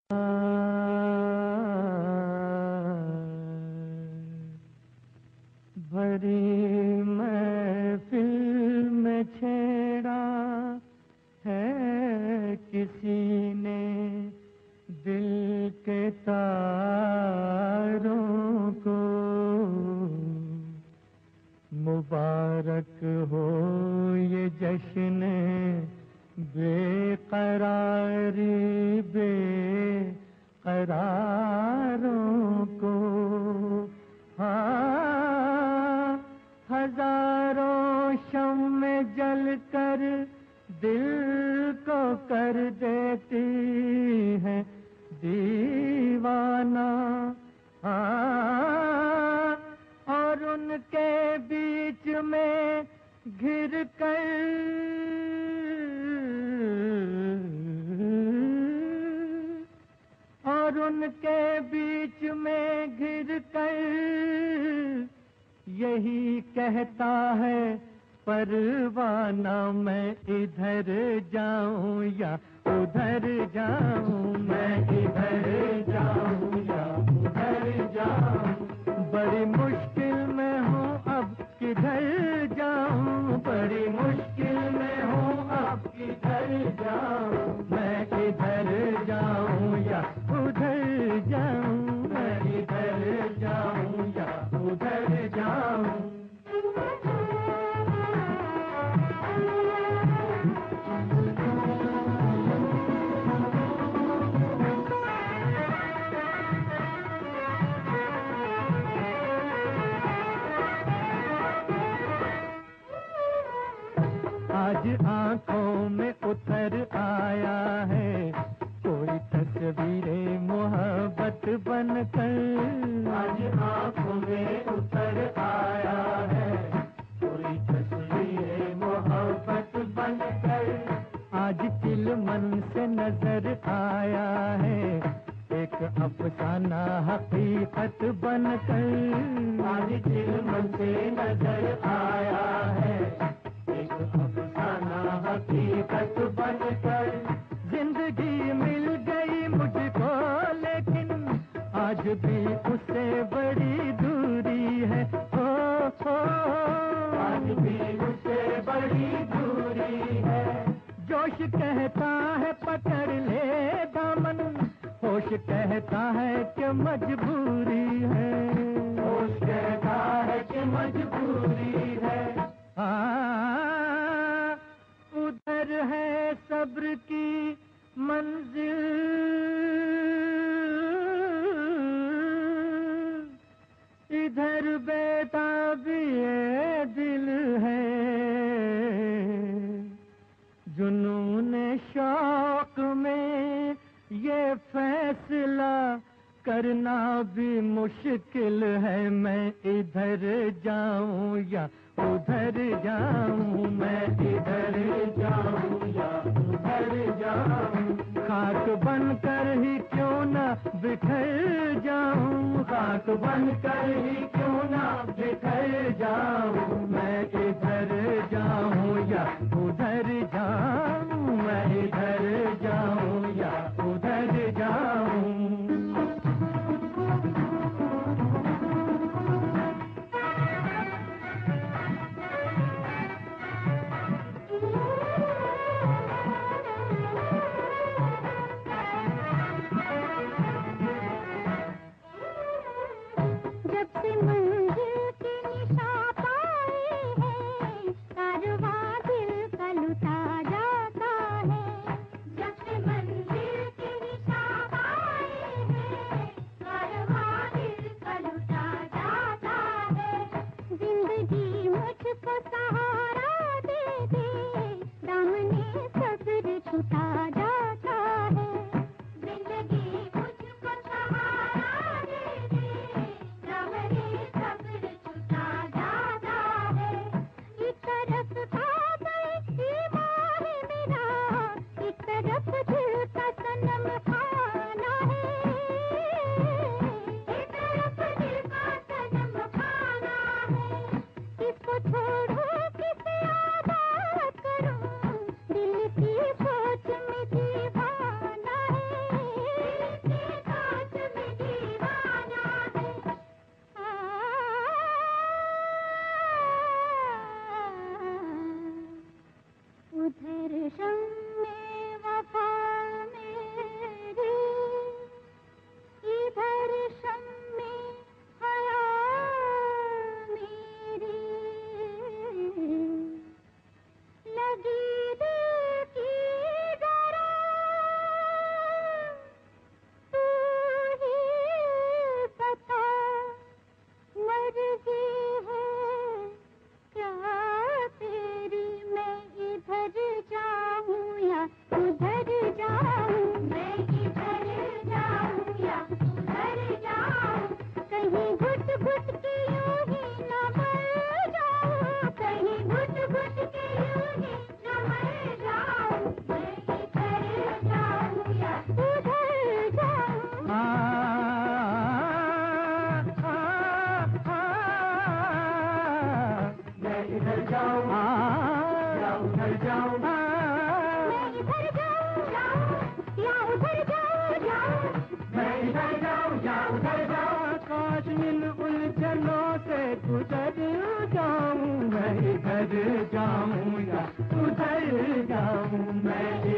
भरी महफिल में छेड़ा है किसी ने दिल के तारों को। मुबारक हो ये जश्न बेकरारी बेकरारों को। हाँ, हजारों शम्में जलकर दिल को कर देती है दीवाना। हाँ, और उनके बीच में घिर कर और उनके बीच में घिर कर यही कहता है परवाना, मैं इधर जाऊं या उधर जाऊं, मैं इधर जाऊं या उधर जाऊं। बड़ी मुश्किल में हूँ अब किधर जाऊं, बड़ी मुश्किल में हूँ अब किधर जाऊं। मैं इधर जाऊं या उधर जाऊं, मैं इधर जाऊं या उधर जाऊं। आज आंखों में उतर आया है कोई तस्वीरें मोहब्बत बनकर। आज आंखों में उतर आया है कोई तस्वीरें मोहब्बत बनकर। आज चिलमन से नजर आया है एक अफसाना हकीकत बनकर। आज चिलमन से नजर आया है अफसाना हकीकत बनकर। जिंदगी मिल गई मुझको लेकिन आज भी उससे बड़ी दूरी है। हो आज भी उससे बड़ी दूरी है। जोश कहता है पकड़ ले दामन, होश कहता है कि मजबूरी है, होश कहता है कि मजबूरी है। उधर है सब्र की मंजिल, इधर बेताबी दिल है। जुनून शौक में ये फैसला करना भी मुश्किल है, मैं इधर जाऊं या उधर जाऊं, मैं इधर जाऊं या उधर जाऊं। खाक बनकर ही क्यों ना बिखर जाऊं, खाक बनकर ही क्यों ना बिखर जाऊं। मैं इधर जाऊं या उधर जाऊं, मैं इधर जाऊं या उधर जाऊं। जब से मंजिल की निशा पाई जाऊं, या उधर जाऊं, मैं इधर जाऊं या उधर जाऊं, मैं इधर जाऊं या उधर जाऊं, काश इन उलझनों से गुजर जाऊं, मैं इधर जाऊं या उधर जाऊं, मैं